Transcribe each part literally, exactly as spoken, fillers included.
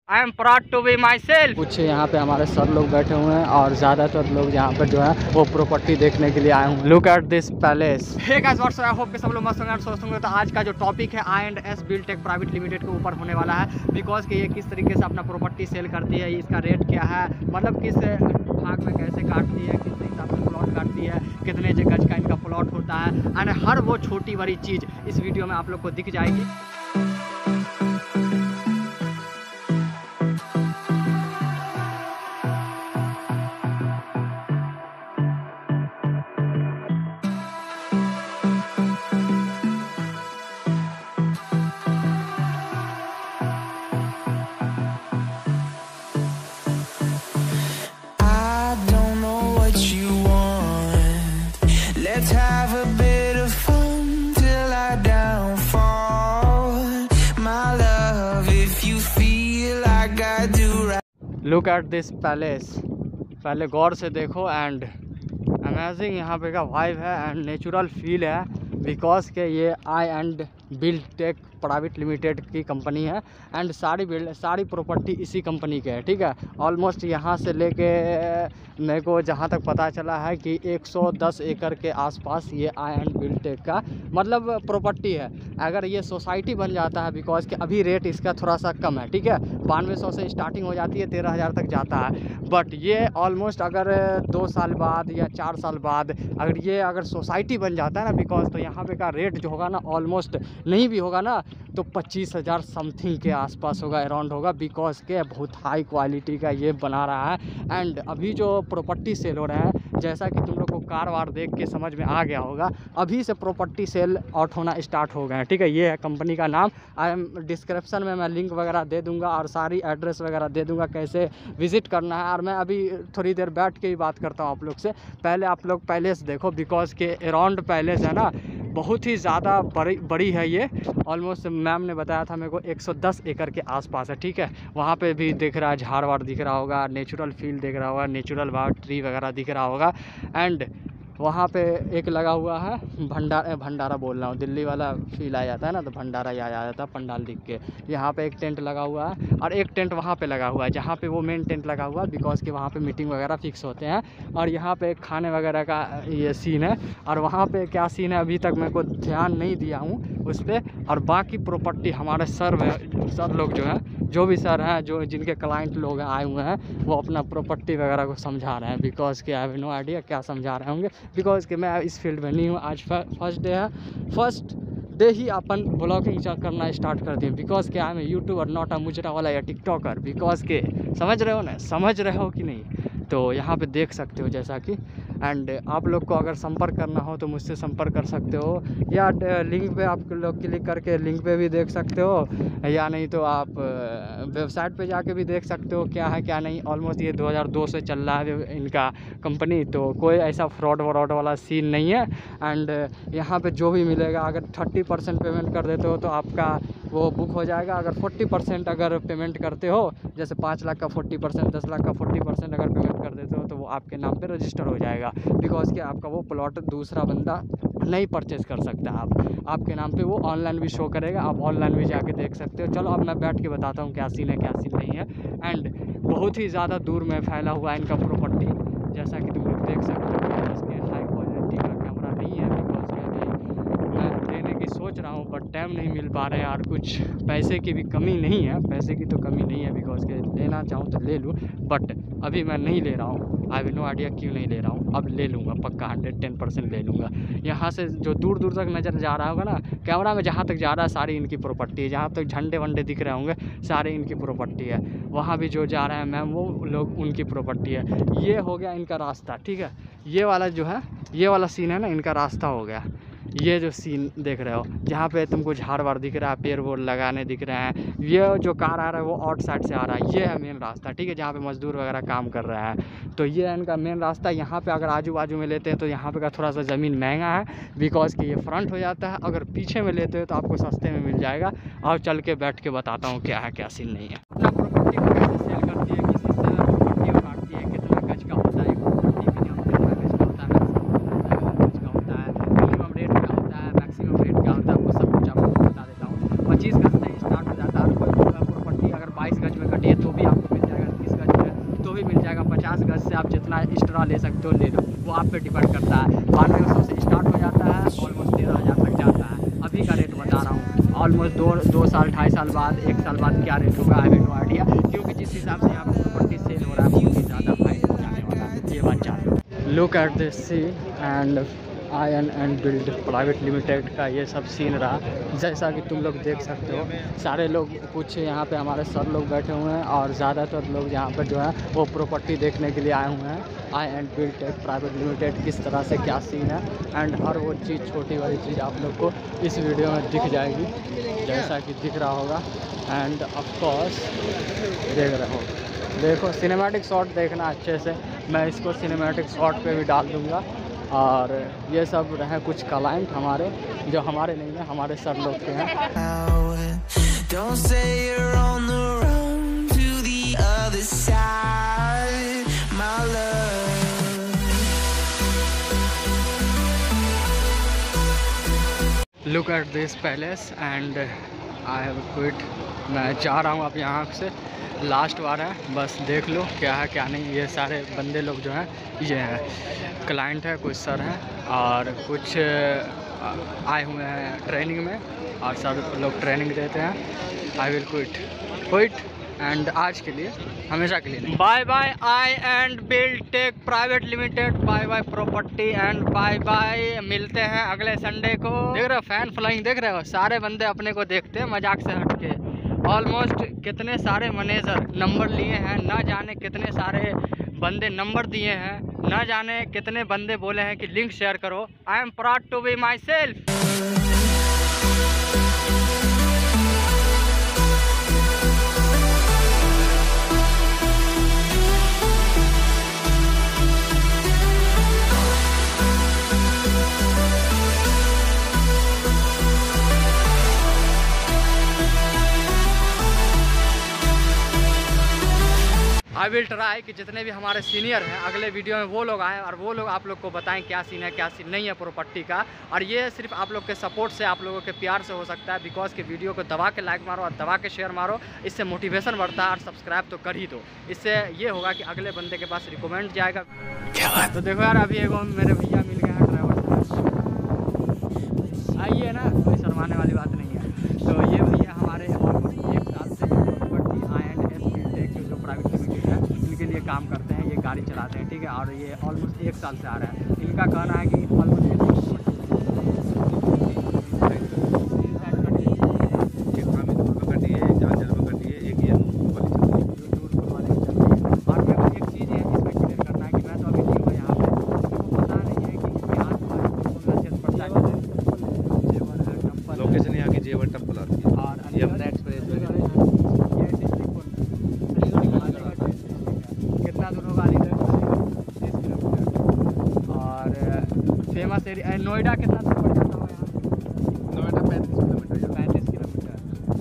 I am proud to be myself. कुछ यहाँ पे हमारे सर लोग बैठे हुए हैं और ज़्यादातर लोग यहाँ पर जो है वो प्रॉपर्टी देखने के लिए आए हैं। Look at this palace. Hey guys what's up, I hope कि सब लोग मस्त होंगे और स्वस्थ होंगे। तो आज का जो टॉपिक है I and S Buildtech private limited के ऊपर होने वाला है, बिकॉज कि ये किस तरीके से अपना प्रॉपर्टी सेल करती है, इसका रेट क्या है, मतलब किस भाग में कैसे काटती है, किस हिसाब से प्लॉट काटती है, कितने गज का इनका प्लॉट होता है, एंड हर वो छोटी बड़ी चीज़ इस वीडियो में आप लोग को दिख जाएगी। लुक एट दिस पैलेस, पहले गौर से देखो एंड अमेजिंग यहाँ पे का वाइब है एंड नेचुरल फील है, बिकॉज के ये I and Buildtech private limited की कंपनी है एंड सारी बिल्ड सारी प्रॉपर्टी इसी कंपनी के है। ठीक है, ऑलमोस्ट यहाँ से लेके मेरे को जहाँ तक पता चला है कि एक सौ दस एकड़ के आसपास ये आई एंड बिल्डटेक का मतलब प्रॉपर्टी है। अगर ये सोसाइटी बन जाता है, बिकॉज कि अभी रेट इसका थोड़ा सा कम है, ठीक है, बानवे सौ से स्टार्टिंग हो जाती है, तेरह हज़ार तक जाता है, बट ये ऑलमोस्ट अगर दो साल बाद या चार साल बाद अगर ये अगर सोसाइटी बन जाता है ना, बिकॉज तो यहाँ पे का रेट जो होगा ना ऑलमोस्ट नहीं भी होगा ना तो पच्चीस हज़ार समथिंग के आसपास होगा, अराउंड होगा, बिकॉज के बहुत हाई क्वालिटी का ये बना रहा है। एंड अभी जो प्रॉपर्टी सेल हो रहा है, जैसा कि तुम लोग को कार वार देख के समझ में आ गया होगा, अभी से प्रॉपर्टी सेल आउट होना स्टार्ट हो गए हैं। ठीक है, ये है कंपनी का नाम। आई एम डिस्क्रिप्शन में मैं लिंक वगैरह दे दूंगा और सारी एड्रेस वगैरह दे दूंगा कैसे विजिट करना है। और मैं अभी थोड़ी देर बैठ के ही बात करता हूँ आप लोग से। पहले आप लोग पैलेस देखो, बिकॉज के अराउंड पैलेस है ना, बहुत ही ज़्यादा बड़ी बड़ी है ये। ऑलमोस्ट मैम ने बताया था मेरे को एक सौ दस एकड़ के आसपास है। ठीक है, वहाँ पे भी दिख रहा है, झाड़ वाड़ दिख रहा होगा, नेचुरल फील दिख रहा होगा, नेचुरल वार ट्री वगैरह दिख रहा होगा। एंड वहाँ पे एक लगा हुआ है भंडारा, भंडारा बोल रहा हूँ, दिल्ली वाला फील आ जाता है ना, तो भंडारा याद आ जाता है पंडाल दिख के। यहाँ पे एक टेंट लगा हुआ है और एक टेंट वहाँ पे लगा हुआ है, जहाँ पे वो मेन टेंट लगा हुआ है, बिकॉज कि वहाँ पे मीटिंग वगैरह फिक्स होते हैं। और यहाँ पे खाने वगैरह का ये सीन है, और वहाँ पे क्या सीन है अभी तक मेरे को ध्यान नहीं दिया हूँ उस पर। और बाकी प्रॉपर्टी हमारे सर सर लोग जो हैं, जो भी सर हैं, जो जिनके क्लाइंट लोग आए हुए हैं, वो अपना प्रॉपर्टी वगैरह को समझा रहे हैं, बिकॉज के आई हैव नो आइडिया क्या समझा रहे होंगे, बिकॉज कि मैं इस फील्ड में नहीं हूँ। आज फर्स्ट डे है, फर्स्ट डे ही अपन ब्लॉगिंग करना स्टार्ट कर दिए, बिकॉज के I am YouTuber not a मुजरा वाला या टिकटॉकर, बिकॉज के समझ रहे हो ना, समझ रहे हो कि नहीं। तो यहाँ पे देख सकते हो जैसा कि, एंड आप लोग को अगर संपर्क करना हो तो मुझसे संपर्क कर सकते हो, या लिंक पे आप लोग क्लिक करके लिंक पे भी देख सकते हो, या नहीं तो आप वेबसाइट पे जाके भी देख सकते हो क्या है क्या नहीं। ऑलमोस्ट ये दो हज़ार दो से चल रहा है इनका कंपनी, तो कोई ऐसा फ्रॉड व्रॉड वाला सीन नहीं है। एंड यहाँ पे जो भी मिलेगा, अगर थर्टी परसेंट पेमेंट कर देते हो तो आपका वो बुक हो जाएगा। अगर फोर्टी परसेंट अगर पेमेंट करते हो, जैसे पाँच लाख का फोर्टी परसेंट, दस लाख का फोर्टी परसेंट अगर पेमेंट कर देते हो, तो वो आपके नाम पे रजिस्टर हो जाएगा, बिकॉज कि आपका वो प्लॉट दूसरा बंदा नहीं परचेज़ कर सकता। आप आपके नाम पे वो ऑनलाइन भी शो करेगा, आप ऑनलाइन भी जाके देख सकते हो। चलो अब मैं बैठ के बताता हूँ क्या सीन है क्या सीन नहीं है। एंड बहुत ही ज़्यादा दूर में फैला हुआ है इनका प्रॉपर्टी, जैसा कि तुम लोग देख सकते हो। इसके हाई क्वालिटी का कैमरा नहीं है, बिकॉज मैं लेने की सोच रहा हूँ, बट टाइम नहीं मिल पा रहे हैं, और कुछ पैसे की भी कमी नहीं है, पैसे की तो कमी नहीं है, बिकॉज के लेना चाहूँ तो ले लूँ, बट अभी मैं नहीं ले रहा हूँ। आई हैव नो आइडिया क्यों नहीं ले रहा हूँ, अब ले लूँगा पक्का, हंड्रेड टेन परसेंट ले लूँगा। यहाँ से जो दूर दूर तक नज़र जा रहा होगा ना कैमरा में, जहाँ तक जा रहा है सारी इनकी प्रॉपर्टी है, जहाँ तक झंडे वंडे दिख रहे होंगे सारे इनकी प्रॉपर्टी है। वहाँ भी जो जा रहे हैं मैम वो लोग, उनकी प्रॉपर्टी है। ये हो गया इनका रास्ता। ठीक है, ये वाला जो है, ये वाला सीन है ना, इनका रास्ता हो गया। ये जो सीन देख रहे हो, जहाँ पे तुमको झाड़ वाड़ दिख रहा है, पेड़ वोड़ लगाने दिख रहे हैं, ये जो कार आ रहा है वो आउट साइड से आ रहा है, ये है मेन रास्ता। ठीक है, जहाँ पे मजदूर वगैरह काम कर रहा है, तो ये है इनका मेन रास्ता। यहाँ पे अगर आजू बाजू में लेते हैं तो यहाँ पे का थोड़ा सा ज़मीन महंगा है, बिकॉज कि ये फ्रंट हो जाता है। अगर पीछे में लेते हो तो आपको सस्ते में मिल जाएगा। और चल के बैठ के बताता हूँ क्या है क्या सीन नहीं है। अपना प्रॉपर्टी को कैसे सेल करती है, किसी से प्रॉपर्टी को काटती है, कितना गज का होता है प्रॉपर्टी, कितना गज का होता है, गज का होता है, मिनिमम रेट क्या होता है, मैक्सिमम रेट क्या होता है, वो सब कुछ आपको बता देता हूँ। पच्चीस गज से स्टार्ट हो जाता है। कोई प्रॉपर्टी अगर बाईस गज में कटी है तो से आप जितना एक्स्ट्रा ले सकते हो ले लो, वो आप पे डिपेंड करता है। बानवे सौ से स्टार्ट हो जाता है, ऑलमोस्ट तेरह हज़ार तक जाता है। अभी का रेट बता रहा हूँ, ऑलमोस्ट दो दो साल ढाई साल बाद एक साल बाद क्या रेट होगा आई हैव नो आइडिया, क्योंकि जिस हिसाब से यहाँ पर प्रॉपर्टी सेल हो रहा है बहुत ही ज़्यादा हाई रेट जाने वाला है, ये बात जान लो। लुक एट दिस सी एंड आयन एंड बिल्ड प्राइवेट लिमिटेड का ये सब सीन रहा। जैसा कि तुम लोग देख सकते हो, सारे लोग कुछ यहाँ पे हमारे सर लोग बैठे हुए हैं और ज़्यादातर लोग यहाँ पर जो है वो प्रॉपर्टी देखने के लिए आए हुए हैं। I and build private limited किस तरह से क्या सीन है एंड हर वो चीज़ छोटी वाली चीज़ आप लोग को इस वीडियो में दिख जाएगी, जैसा कि दिख रहा होगा। एंड ऑफकोर्स देख रहे हो, देखो सिनेमैटिक शॉट देखना अच्छे से, मैं इसको सिनेमैटिक शॉट पे भी डाल दूँगा। और ये सब रहे कुछ क्लाइंट हमारे, जो हमारे नहीं है, हमारे सर लोग के हैं। Look at this palace and I have quit. मैं जा रहा हूँ अब यहाँ से, लास्ट बार है, बस देख लो क्या है क्या नहीं। ये सारे बंदे लोग जो हैं ये हैं क्लाइंट है, कुछ सर हैं और कुछ आए हुए हैं ट्रेनिंग में, और सर लोग ट्रेनिंग देते हैं। I will quit quit and आज के लिए, हमेशा के लिए। Bye bye I and Buildtech private limited, bye bye property and bye bye. मिलते हैं अगले संडे को। देख रहे हो फैन फॉलोइंग, देख रहे हो सारे बंदे अपने को देखते हैं मजाक से हटके। ऑलमोस्ट कितने सारे मैनेजर नंबर लिए हैं, ना जाने कितने सारे बंदे नंबर दिए हैं, ना जाने कितने बंदे बोले हैं कि लिंक शेयर करो। I am proud to be myself. I will try कि जितने भी हमारे सीनियर हैं अगले वीडियो में वो लोग आएँ और वो लोग आप लोग को बताएं क्या सीन है क्या सीन नहीं है प्रॉपर्टी का। और ये सिर्फ आप लोग के सपोर्ट से, आप लोगों के प्यार से हो सकता है, बिकॉज कि वीडियो को दबा के लाइक मारो और दबा के शेयर मारो, इससे मोटिवेशन बढ़ता है। और सब्सक्राइब तो कर ही दो, इससे ये होगा कि अगले बंदे के पास रिकमेंड जाएगा। तो देखो यार, अभी एगो मेरे भैया मिल गए हैं ड्राइवर साहब, आइए ना, कोई शर्माने वाली बात नहीं है। तो ये भैया हमारे एक साल से property I and S Buildtech जो प्राइवेट लिमिटेड है इनके लिए काम करते हैं, ये गाड़ी चलाते हैं, ठीक है। और ये ऑलमोस्ट एक साल से आ रहा है। इनका कहना है कि ऑलमोस्ट फेमस एरिया। नोएडा कितना दूर पड़ जाता है यहाँ? नोएडा पैंतीस किलोमीटर पैंतीस किलोमीटर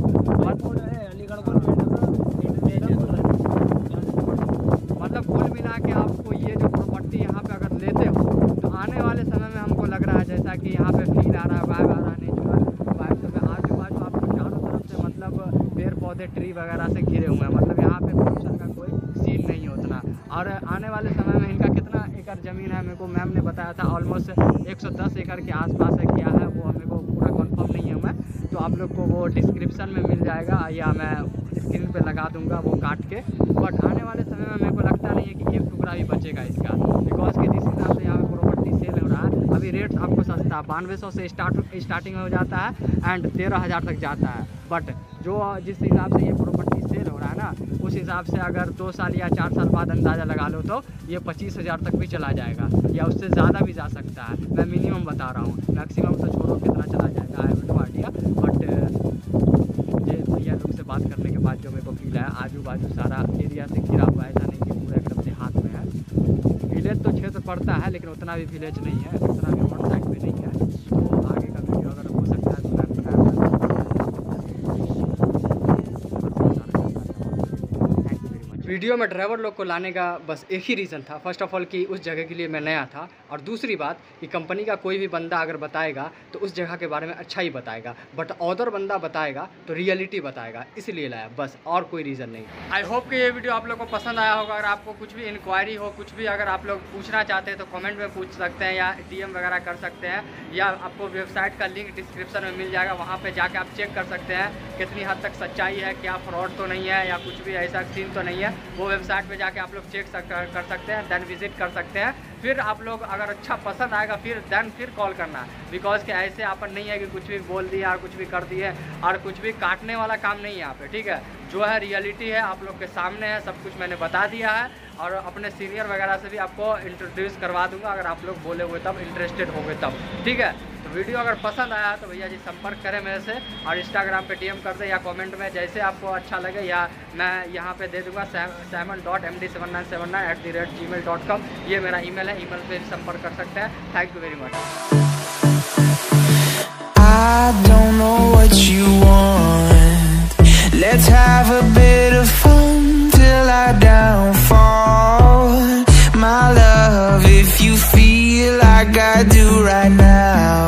मतलब कुल मिला के आपको ये जो प्रॉपर्टी यहाँ पे अगर लेते हो तो आने वाले समय में हमको लग रहा है जैसा कि यहाँ पे फील आ रहा है, वाइब आ रहा है, नेचुरल वाइब। तो आजू बाजू आपको चारों तरफ से मतलब पेड़ पौधे ट्री वगैरह से घिरे हुए हैं, मतलब यहाँ पे पोल्यूशन का कोई सीन नहीं है उतना। और आने वाले समय में इनका कितना एकड़ ज़मीन है, मेरे को मैम ने बताया था ऑलमोस्ट एक सौ दस एकड़ के आसपास है। क्या है वो मेरे को पूरा कंफर्म नहीं है मैं, तो आप लोग को वो डिस्क्रिप्शन में मिल जाएगा या मैं स्क्रीन पे लगा दूंगा वो काट के। बट आने वाले समय में मेरे को लगता नहीं है कि एक टुकड़ा भी बचेगा इसका, बिकॉज कि जिस हिसाब से यहाँ पे प्रॉपर्टी सेल हो रहा है अभी रेट आपको सस्ता बानवे सौ से स्टार्ट स्टार्टिंग हो जाता है एंड तेरह हज़ार तक जाता है। बट जो जिस हिसाब से ये प्रॉपर्टी सेल हो रहा है ना, उस हिसाब से अगर दो साल या चार साल बाद अंदाज़ा लगा लो तो ये पच्चीस हज़ार तक भी चला जाएगा या उससे ज़्यादा भी जा सकता है। मैं मिनिमम बता रहा हूँ, मैक्सिमम तो छोड़ो कितना चला जाएगा I have no idea. But ये भैया लोग से बात करने के बाद जो मेरे को फील है, आजू बाजू सारा एरिया से घिरा हुआ है, ऐसा नहीं कि पूरा एकदम से हाथ में है। विलेज तो क्षेत्र पड़ता है लेकिन उतना भी विलेज नहीं है, उतना भी रोड साइड पे नहीं है। तो आगे का वीडियो अगर हो सकता है तो मैं बनाऊँगा। Thank you very much. Video में ड्राइवर लोग को लाने का बस एक ही रीज़न था। फर्स्ट ऑफ ऑल कि उस जगह के लिए मैं नया था, और दूसरी बात कि कंपनी का कोई भी बंदा अगर बताएगा तो उस जगह के बारे में अच्छा ही बताएगा, बट अदर बंदा बताएगा तो रियलिटी बताएगा, इसलिए लाया, बस और कोई रीज़न नहीं। आई होप कि ये वीडियो आप लोग को पसंद आया होगा। अगर आपको कुछ भी इंक्वायरी हो, कुछ भी अगर आप लोग पूछना चाहते हैं तो कमेंट में पूछ सकते हैं या डी एम वगैरह कर सकते हैं, या आपको वेबसाइट का लिंक डिस्क्रिप्शन में मिल जाएगा, वहाँ पर जाके आप चेक कर सकते हैं कितनी हद तक सच्चाई है, क्या फ्रॉड तो नहीं है या कुछ भी ऐसा सीन तो नहीं है। वो वेबसाइट पे जाके आप लोग चेक कर सकते हैं, देन विजिट कर सकते हैं। फिर आप लोग अगर अच्छा पसंद आएगा फिर देन फिर कॉल करना, बिकॉज कि ऐसे अपन नहीं है कि कुछ भी बोल दिया और कुछ भी कर दिए, और कुछ भी काटने वाला काम नहीं है यहाँ पे, ठीक है। जो है रियलिटी है, आप लोग के सामने है, सब कुछ मैंने बता दिया है, और अपने सीनियर वगैरह से भी आपको इंट्रोड्यूस करवा दूंगा अगर आप लोग बोले हुए तब, इंटरेस्टेड हो गए तब, ठीक है। तो वीडियो अगर पसंद आया तो भैया जी संपर्क करें मेरे से, और इंस्टाग्राम पे डीएम कर दें या कमेंट में, जैसे आपको अच्छा लगे, या मैं यहाँ पे दे दूंगा सैमन dot M D seven nine seven nine at the rate gmail dot com, ये मेरा ईमेल है, ईमेल पे संपर्क कर सकते हैं। Thank you very much. I don't know what you want. Let's have a bit of fun till I downfall. My love, if you feel like I do right now.